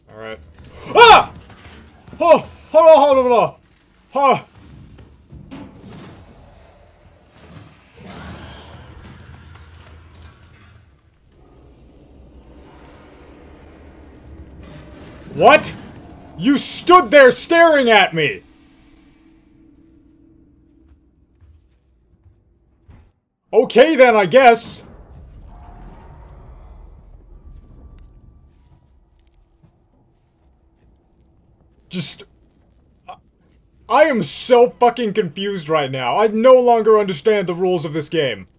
Alright. Ah! Oh! Hold on. Oh. What? You stood there staring at me! Okay then, I guess. Just... I am so fucking confused right now. I no longer understand the rules of this game.